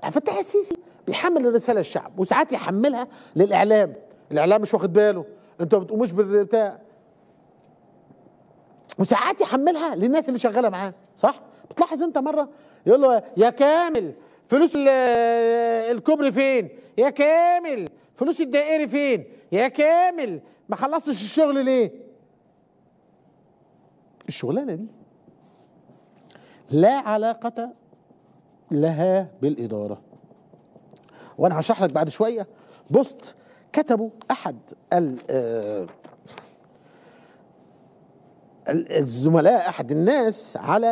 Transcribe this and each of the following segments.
عبد الفتاح السيسي بيحمل الرساله للشعب، وساعات يحملها للاعلام، الاعلام مش واخد باله، انتوا ما بتقوموش بالبتاع، وساعات يحملها للناس اللي شغاله معاه، صح؟ بتلاحظ انت مره يقول له يا كامل فلوس الكوبري فين؟ يا كامل فلوس الدائري فين؟ يا كامل ما خلصتش الشغل ليه؟ الشغلانه دي لا علاقه لها بالاداره. وانا هشرح لك بعد شويه بوست كتبه احد الزملاء، احد الناس، على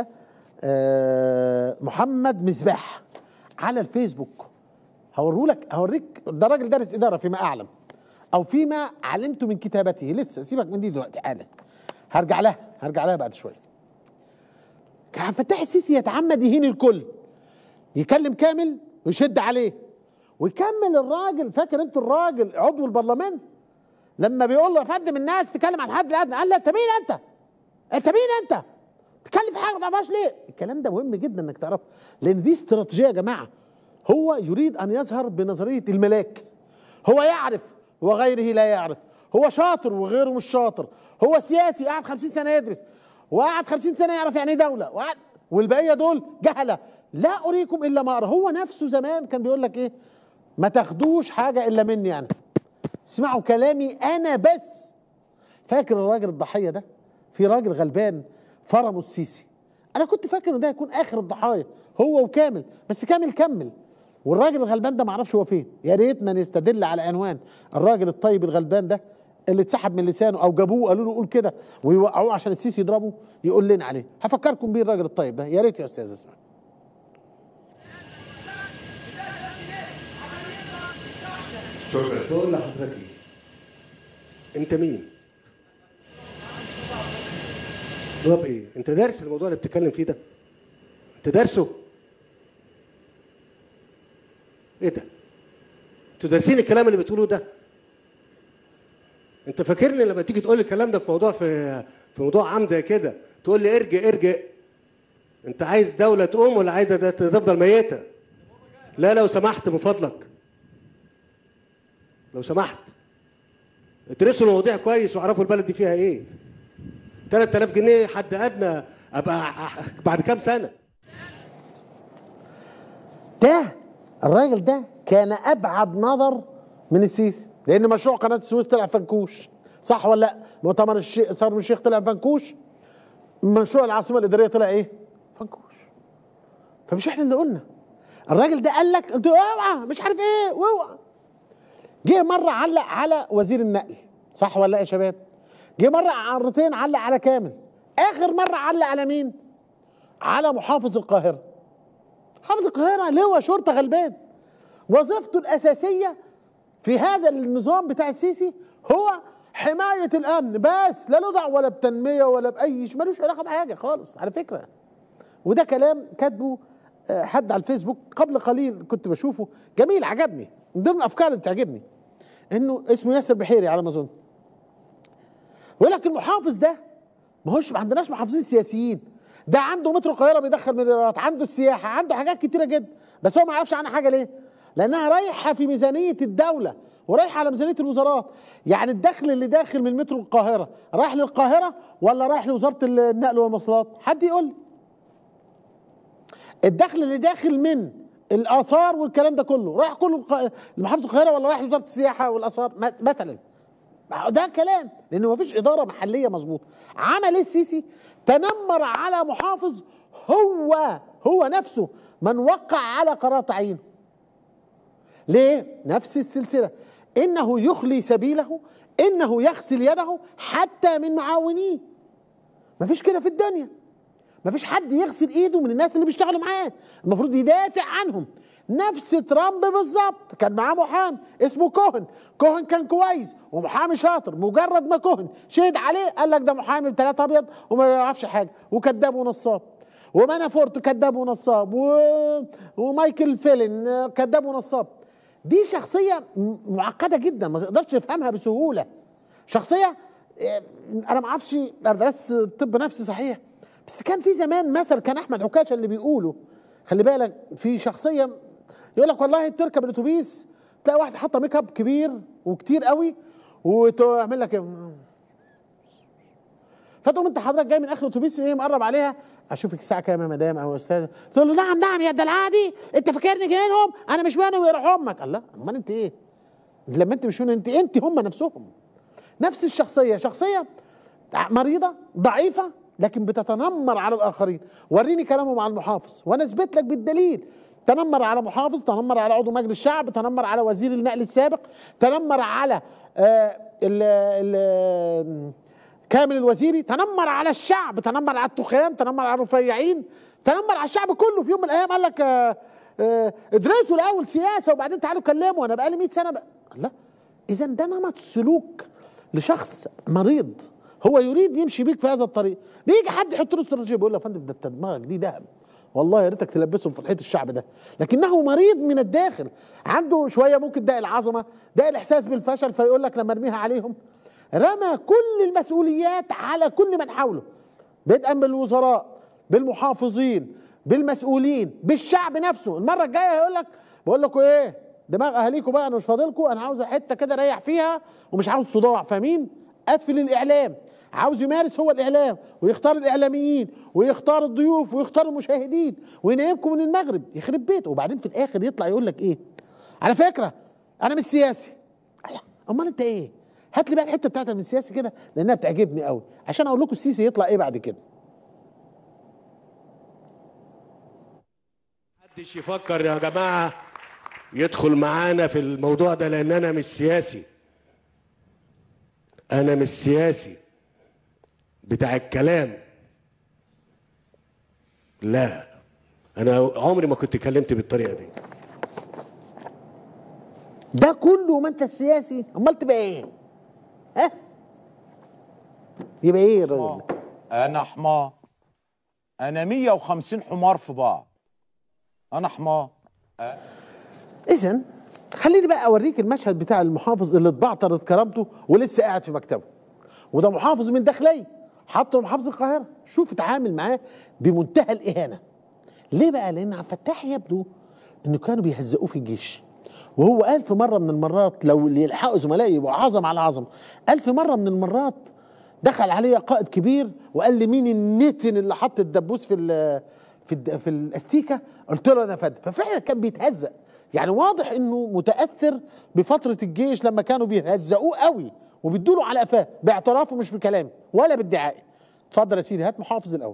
محمد مصباح على الفيسبوك. هوريك، ده راجل دارس اداره فيما اعلم او فيما علمت من كتابته، لسه سيبك من دي دلوقتي حالا، هرجع لها بعد شويه. كان عبد الفتاح السيسي يتعمد يهين الكل، يكلم كامل ويشد عليه ويكمل الراجل. فاكر انت الراجل عضو البرلمان لما بيقول له يا فندم الناس تتكلم عن الحد الادنى، قال له انت مين انت؟ انت مين انت؟ تتكلم في حاجه ما تعرفهاش ليه؟ الكلام ده مهم جدا انك تعرفه، لان دي استراتيجيه يا جماعه. هو يريد ان يظهر بنظريه الملاك، هو يعرف وغيره لا يعرف، هو شاطر وغيره مش شاطر، هو سياسي قعد 50 سنه يدرس وقعد 50 سنه يعرف يعني ايه دوله، والبقيه دول جهله لا اريكم الا ما ارى. هو نفسه زمان كان بيقول لك ايه؟ ما تاخدوش حاجه الا مني انا، اسمعوا كلامي انا بس. فاكر الراجل الضحيه ده؟ في راجل غلبان فرموا السيسي، انا كنت فاكر ان ده هيكون اخر الضحايا هو وكامل، بس كامل كمل، والراجل الغلبان ده معرفش هو فين. يا ريت من يستدل على عنوان الراجل الطيب الغلبان ده اللي اتسحب من لسانه او جابوه قالوا له قول كده ويوقعوه عشان السيسي يضربه، يقول لنا عليه. هفكركم بيه الراجل الطيب ده، يا ريت يا استاذ اسمع. شكرا. بقول لحضرتك ايه؟ انت مين؟ جواب ايه؟ انت دارس الموضوع اللي بتتكلم فيه ده؟ انت دارسه؟ ايه ده؟ انتوا دارسين الكلام اللي بتقولوه ده؟ انت فاكرني لما تيجي تقول لي الكلام ده في موضوع عام زي كده تقول لي ارجع؟ انت عايز دوله تقوم ولا عايزه تفضل ميته؟ لا لو سمحت من فضلك، لو سمحت ادرسوا المواضيع كويس واعرفوا البلد دي فيها ايه. 3000 جنيه حد ادنى ابقى بعد كام سنه؟ ده الراجل ده كان ابعد نظر من السيسي، لان مشروع قناه السويس طلع فنكوش، صح ولا لا؟ مؤتمر شرم الشيخ طلع فنكوش، مشروع العاصمه الاداريه طلع ايه؟ فنكوش. فمش احنا اللي قلنا. الراجل ده قال لك انتوا اوعى مش عارف ايه واوعى. جه مره علق على وزير النقل، صح ولا لا يا شباب؟ جه مره مرتين علق على كامل، اخر مره علق على مين؟ على محافظ القاهره. محافظ القاهره لواء شرطه غلبان، وظيفته الاساسيه في هذا النظام بتاع السيسي هو حمايه الامن بس، لا له دعوه ولا بتنميه ولا باي شيء، ملوش علاقه بحاجه خالص على فكره. وده كلام كاتبه حد على الفيسبوك قبل قليل، كنت بشوفه جميل عجبني، من ضمن الافكار اللي تعجبني انه اسمه ياسر بحيري على ما اظن. ويقول لك المحافظ ده ما عندناش محافظين سياسيين، ده عنده مترو القاهره بيدخل مليارات، عنده السياحه، عنده حاجات كتيره جدا، بس هو ما يعرفش عنها حاجه. ليه؟ لانها رايحه في ميزانيه الدوله ورايحه على ميزانيه الوزارات. يعني الدخل اللي داخل من مترو القاهره رايح للقاهره ولا رايح لوزاره النقل والمواصلات؟ حد يقول لي. الدخل اللي داخل من الاثار والكلام ده كله رايح كله لمحافظه القاهره ولا رايح لوزاره السياحه والاثار مثلا؟ ده كلام، لانه ما فيش اداره محليه مظبوطه. عمل ايه السيسي؟ تنمر على محافظ هو نفسه من وقع على قرار تعيينه. ليه؟ نفس السلسله، انه يخلي سبيله، انه يغسل يده حتى من معاونيه. ما فيش كده في الدنيا، ما فيش حد يغسل ايده من الناس اللي بيشتغلوا معاه، المفروض يدافع عنهم. نفس ترامب بالظبط، كان معاه محامي اسمه كوهن كان كويس ومحامي شاطر، مجرد ما كوهن شهد عليه قال لك ده محامي بثلاثة ابيض وما يعرفش حاجه وكذاب ونصاب، ومانافورت كذاب ونصاب، ومايكل فيلن كذاب ونصاب. دي شخصيه معقده جدا ما تقدرش تفهمها بسهوله. شخصيه انا ما اعرفش درست طب نفسي صحيح، بس كان في زمان مثل كان احمد عكاشه اللي بيقوله، خلي بالك في شخصيه يقول لك والله تركب الاتوبيس تلاقي واحد حاطه ميك اب كبير وكتير قوي وتعمل لك فتقوم انت حضرتك جاي من اخر الاتوبيس ايه مقرب عليها، اشوفك الساعه كام يا مدام او يا استاذه، تقول له نعم نعم يا الدلعه دي، انت فاكرني منهم؟ انا مش منهم يروح امك. الله، امال انت ايه؟ لما انت مش منهم انت هم نفسهم. نفس الشخصيه، شخصيه مريضه ضعيفه لكن بتتنمر على الاخرين. وريني كلامه مع المحافظ وانا اثبت لك بالدليل. تنمر على محافظ، تنمر على عضو مجلس الشعب، تنمر على وزير النقل السابق، تنمر على كامل الوزيري، تنمر على الشعب، تنمر على التخان، تنمر على الرفيعين، تنمر على الشعب كله. في يوم من الايام قال لك ادرسوا الاول سياسه وبعدين تعالوا كلموا، انا بقالي 100 سنه لا. اذا ده نمط سلوك لشخص مريض هو يريد يمشي بيك في هذا الطريق. بيجي حد يحط له استراتيجيه بيقول له يا فندم ده دماغك دي دهب، والله يا ريتك تلبسهم في الحيط الشعب ده، لكنه مريض من الداخل، عنده شويه ممكن داء العظمه، داء الاحساس بالفشل، فيقول لك لما ارميها عليهم. رمى كل المسؤوليات على كل من حوله، بدءا بالوزراء، بالمحافظين، بالمسؤولين، بالشعب نفسه. المره الجايه هيقول لك بقول لكم ايه، دماغ اهاليكم بقى انا مش فاضلكم، انا عاوز حته كده اريح فيها ومش عاوز صداع. فاهمين؟ قفل الاعلام، عاوز يمارس هو الاعلام ويختار الاعلاميين ويختار الضيوف ويختار المشاهدين وينيمكم من المغرب يخرب بيته. وبعدين في الاخر يطلع يقول لك ايه؟ على فكره انا مش سياسي. امال انت ايه؟ هات لي بقى الحته بتاعتك من السياسي كده لانها بتعجبني قوي عشان اقول لكم السيسي يطلع ايه بعد كده. محدش يفكر يا جماعه يدخل معانا في الموضوع ده لان انا مش سياسي. انا مش سياسي بتاع الكلام، لا، انا عمري ما كنت اتكلمت بالطريقه دي. ده كله ما انت سياسي، امال تبقى ايه؟ ها؟ يبقى ايه الراجل؟ انا حمار، انا 150 حمار في بعض، انا حمار. اذا خليني بقى اوريك المشهد بتاع المحافظ اللي اتبعترت كرامته ولسه قاعد في مكتبه، وده محافظ من داخليه حطه محافظ القاهره. شوف اتعامل معاه بمنتهى الاهانه. ليه بقى؟ لان عبد الفتاح يبدو انه كانوا بيهزقوه في الجيش، وهو قال في مره من المرات لو اللي يلحقوا زملائي يبقوا عظم على عظم. قال في مره من المرات دخل عليه قائد كبير وقال لي مين النتن اللي حط الدبوس في الاستيكه؟ قلت له انا فندم. ففعلا كان بيتهزق، يعني واضح انه متاثر بفتره الجيش لما كانوا بيهزقوه قوي وبيدوا له على قفاه باعترافه مش بكلامي ولا بادعائي. اتفضل يا سيدي، هات محافظ الاول.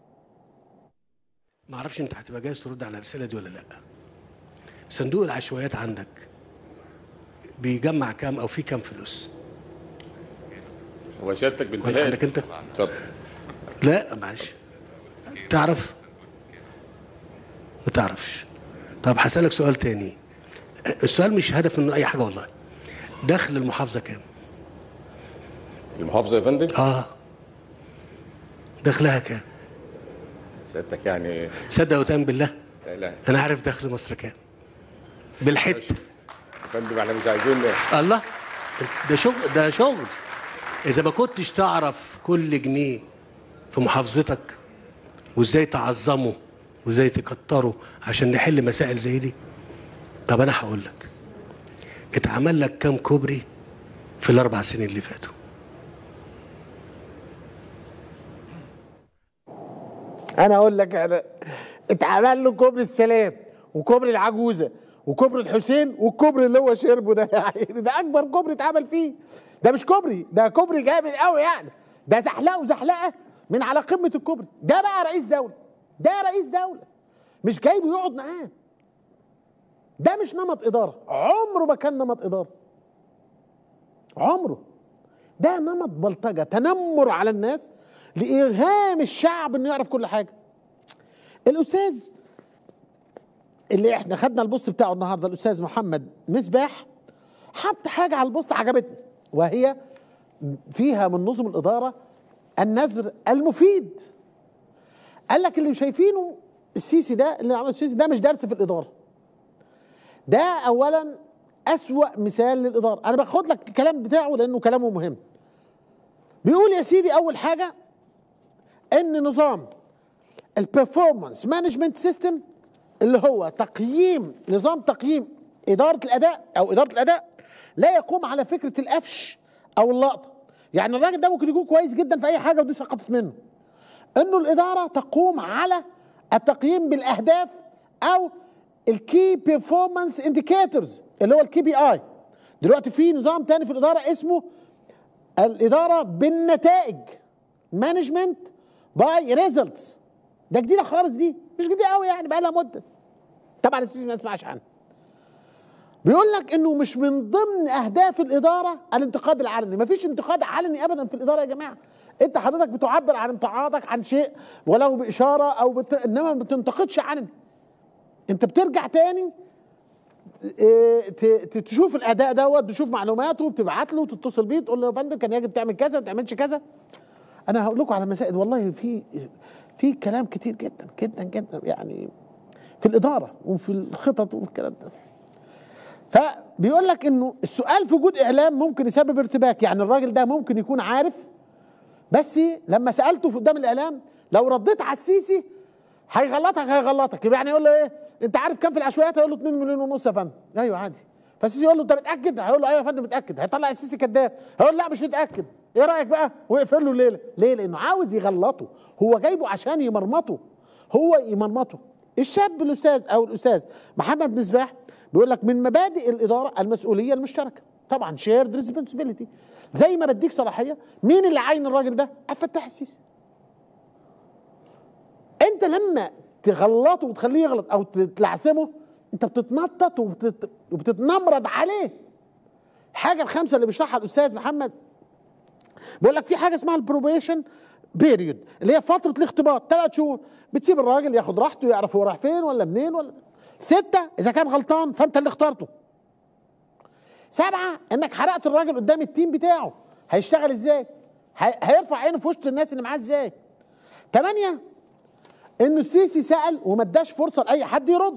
ما اعرفش انت هتبقى جاهز ترد على الرساله دي ولا لا. صندوق العشوائيات عندك بيجمع كام او فيه كام فلوس؟ هو سيادتك بالبلاد عندك انت؟ اتفضل. لا معلش، تعرف؟ ما تعرفش. طب هسألك سؤال تاني، السؤال مش هدف انه اي حاجه والله. دخل المحافظه كام؟ المحافظه يا فندم؟ دخلها كام؟ سيادتك يعني صدق وتأمن بالله؟ لا انا عارف دخل مصر كام بالحته يا فندم، احنا مش عايزين. الله، ده شغل، ده شغل. اذا ما كنتش تعرف كل جنيه في محافظتك وازاي تعظمه وازاي تكتره عشان نحل مسائل زي دي، طب انا هقول لك اتعمل لك كام كوبري في ال4 سنين اللي فاتوا؟ انا اقول لك، انا اتعمل له كوبري السلام وكوبري العجوزه وكوبري الحسين والكوبري اللي هو شربه ده يعني ده اكبر كوبري اتعمل فيه. ده مش كوبري، ده كوبري جامد قوي يعني، ده زحلقه زحلقه من على قمه الكوبري. ده بقى رئيس دوله، ده رئيس دوله مش جايبه يقعد معاه. ده مش نمط اداره، عمره ما كان نمط اداره، عمره. ده نمط بلطجه، تنمر على الناس لإرهام الشعب انه يعرف كل حاجه. الاستاذ اللي احنا خدنا البوست بتاعه النهارده، الاستاذ محمد مصباح، حط حاجه على البوست عجبتني، وهي فيها من نظم الاداره النذر المفيد. قال لك اللي شايفينه السيسي ده، اللي عمل السيسي ده مش درس في الاداره. ده اولا اسوأ مثال للاداره. انا باخد لك الكلام بتاعه لانه كلامه مهم. بيقول يا سيدي اول حاجه ان نظام البرفورمانس مانجمنت سيستم اللي هو تقييم، نظام تقييم إدارة الأداء أو إدارة الأداء لا يقوم على فكرة القفش أو اللقطة. يعني الراجل ده ممكن يكون كويس جدا في أي حاجة ودي سقطت منه. إنه الإدارة تقوم على التقييم بالأهداف أو الكي بيرفورمانس انديكيتورز اللي هو الكي بي آي. دلوقتي في نظام تاني في الإدارة اسمه الإدارة بالنتائج، مانجمنت باي ريزلتس. ده جديدة خالص، دي مش جديدة قوي يعني، بقى لها مدة. طبعا السيسي ما يسمعش عنها. بيقول لك انه مش من ضمن اهداف الاداره الانتقاد العلني، مفيش انتقاد علني ابدا في الاداره يا جماعه. انت حضرتك بتعبر عن امتعاضك عن شيء ولو باشاره او انما ما بتنتقدش علني. انت بترجع تاني تشوف الاداء دوت، تشوف معلوماته وبتبعت له وتتصل بيه تقول له يا فندم كان يجب تعمل كذا ما تعملش كذا. انا هقول لكم على مسائل والله في كلام كتير جدا جدا جدا يعني في الاداره وفي الخطط وفي الكلام ده. فبيقول لك انه السؤال في وجود اعلام ممكن يسبب ارتباك. يعني الراجل ده ممكن يكون عارف، بس لما سالته في قدام الاعلام لو رديت على السيسي هيغلطك. يعني يقول له ايه انت عارف كام في العشوائيات؟ هيقول له 2 مليون ونص يا فندم. ايوه عادي. فالسيسي يقول له انت متاكد؟ هيقول له ايوه يا فندم متاكد. هيطلع السيسي كذاب، هيقول لا مش متاكد. ايه رايك بقى؟ ويقفل له الليله. ليه؟ لانه عاوز يغلطه، هو جايبه عشان يمرمطه، الشاب الاستاذ او الاستاذ محمد مصباح بيقول لك من مبادئ الاداره المسؤوليه المشتركه، طبعا شيرد ريسبونسبيلتي. زي ما بديك صلاحيه، مين اللي عين الراجل ده؟ عبد الفتاح السيسي. انت لما تغلطه وتخليه يغلط او تلعثمه انت بتتنطط وبتتنمرض عليه. حاجه الخامسه اللي بيشرحها الاستاذ محمد بيقول لك في حاجه اسمها البروبيشن بيريود اللي هي فتره الاختبار 3 شهور. بتسيب الراجل ياخد راحته، يعرف هو رايح فين ولا منين. ولا 6 اذا كان غلطان فانت اللي اخترته. 7 انك حرقت الراجل قدام التيم بتاعه، هيشتغل ازاي؟ هيرفع عينه في وسط الناس اللي معاه ازاي؟ 8 انه السيسي سأل وما اداش فرصه لاي حد يرد.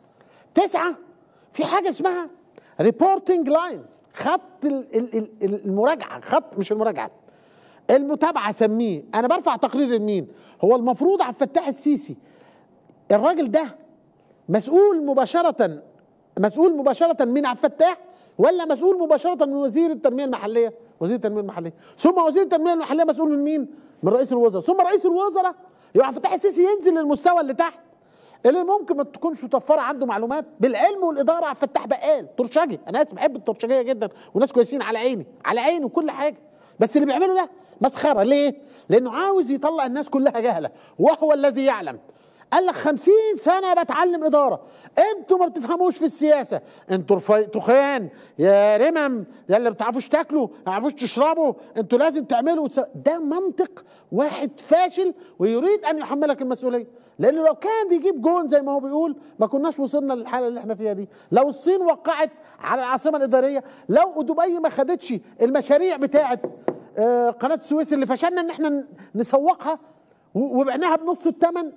9 في حاجه اسمها ريبورتنج لاين، خط المراجعه، خط مش المراجعه، المتابعه. سميه انا برفع تقرير لمين؟ هو المفروض عبد الفتاح السيسي الراجل ده مسؤول مباشره من عبد الفتاح ولا مسؤول مباشره من وزير التنميه المحليه؟ وزير التنميه المحليه، ثم وزير التنميه المحليه مسؤول من مين؟ من رئيس الوزراء، ثم رئيس الوزراء. يبقى عبد الفتاح السيسي ينزل للمستوى اللي تحت اللي ممكن ما تكونش متوفره عنده معلومات بالعلم والاداره. عبد الفتاح بقال ترشجي، انا اسف بحب الترشجيه جدا وناس كويسين على عيني على عيني وكل حاجه، بس اللي بيعمله ده مسخره. ليه؟ لانه عاوز يطلع الناس كلها جهله وهو الذي يعلم. قال لك 50 سنه بتعلم اداره، انتوا ما بتفهموش في السياسه، انتوا تخان يا رمم يا اللي ما بتعرفوش تاكلوا ما بتعرفوش تشربوا، انتوا لازم تعملوا ده منطق واحد فاشل ويريد ان يحملك المسؤوليه. لانه لو كان بيجيب جون زي ما هو بيقول ما كناش وصلنا للحاله اللي احنا فيها دي. لو الصين وقعت على العاصمه الاداريه، لو دبي ما خدتش المشاريع بتاعه قناه السويس اللي فشلنا ان احنا نسوقها وبعناها بنص الثمن،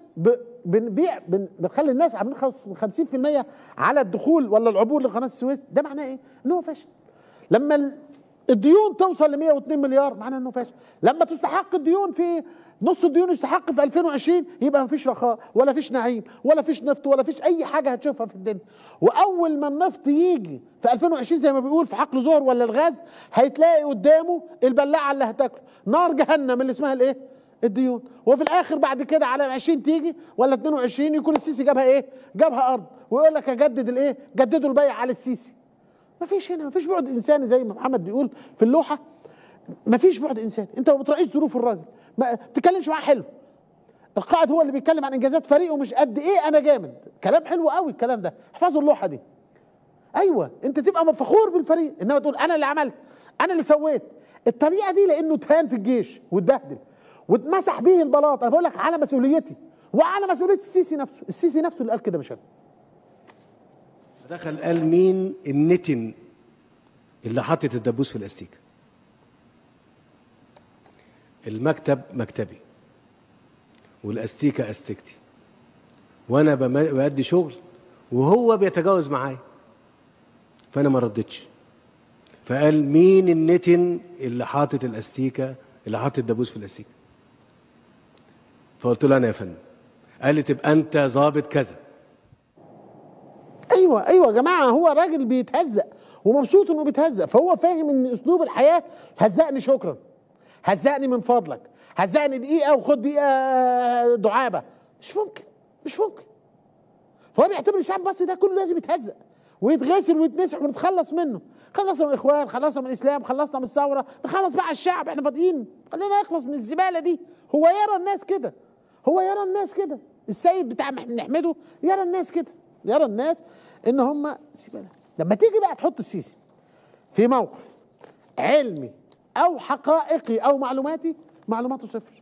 بنخلي الناس عاملين 50% على الدخول ولا العبور لقناه السويس. ده معناه ايه؟ ان هو فاشل. لما الديون توصل ل 102 مليار معناه انه فاشل. لما تستحق الديون في نص الديون يستحق في 2020 يبقى ما فيش رخاء ولا فيش نعيم ولا فيش نفط ولا فيش اي حاجه هتشوفها في الدنيا. واول ما النفط يجي في 2020 زي ما بيقول في حقل زهر ولا الغاز، هيتلاقي قدامه البلاعه اللي هتاكله نار جهنم اللي اسمها الايه؟ الديون. وفي الاخر بعد كده على 20 تيجي ولا 22 يكون السيسي جابها ايه؟ جابها ارض، ويقول لك اجدد الايه؟ جددوا البيع على السيسي. ما فيش هنا، ما فيش بعد انساني زي ما محمد بيقول في اللوحه. ما فيش بعد انساني، انت ما بتراعيش ظروف الراجل، ما بتتكلمش معاه حلو. القائد هو اللي بيتكلم عن انجازات فريقه مش قد ايه انا جامد، كلام حلو قوي الكلام ده، احفظوا اللوحه دي. ايوه انت تبقى فخور بالفريق، انما تقول انا اللي عملت، انا اللي سويت. الطريقه دي لانه اتهان في الجيش واتبهدل واتمسح به البلاط. انا بقول لك على مسؤوليتي وعلى مسؤوليه السيسي نفسه، السيسي نفسه اللي قال كده مش انا. دخل قال مين النتن اللي حطت الدبوس في الاستيكه؟ المكتب مكتبي والاستيكه استيكتي، وانا بأدي شغل وهو بيتجاوز معايا، فانا ما ردتش. فقال مين النتن اللي حاطط الاستيكه، اللي حاطط الدبوس في الاستيكه؟ فقلت له انا يا فندم. قال لي تبقى انت ظابط كذا. ايوه ايوه يا جماعه، هو راجل بيتهزق ومبسوط انه بيتهزق، فهو فاهم ان اسلوب الحياه هزقني شكرا، هزقني من فضلك، هزقني دقيقه وخد دقيقه دعابه. مش ممكن، مش ممكن. فهو بيعتبر الشعب المصري ده كله لازم يتهزق ويتغسل ويتمسح ونتخلص منه. خلصنا من الاخوان، خلصنا من الاسلام، خلصنا من الثوره، نخلص بقى الشعب، احنا فاضيين، خلينا نخلص من الزباله دي. هو يرى الناس كده، هو يرى الناس كده، السيد بتاع نحمده يرى الناس كده، يرى الناس ان هم زباله. لما تيجي بقى تحط السيسي في موقف علمي او حقائقي او معلوماتي، معلوماته صفر.